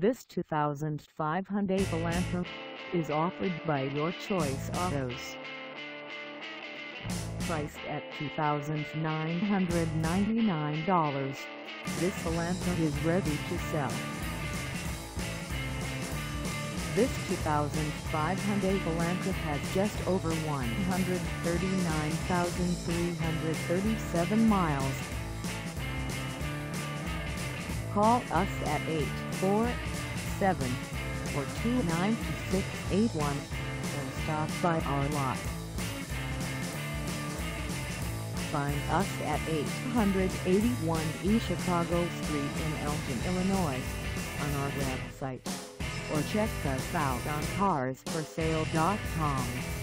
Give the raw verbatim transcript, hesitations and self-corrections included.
This two thousand five Hyundai Elantra is offered by Your Choice Autos. Priced at two thousand nine hundred ninety-nine dollars, this Elantra is ready to sell. This two thousand five Hyundai Elantra has just over one hundred thirty-nine thousand three hundred thirty-seven miles. Call us at eight four seven, four two nine, two six eight one or stop by our lot. Find us at eight eighty-one East Chicago Street in Elgin, Illinois, on our website, or check us out on cars for sale dot com.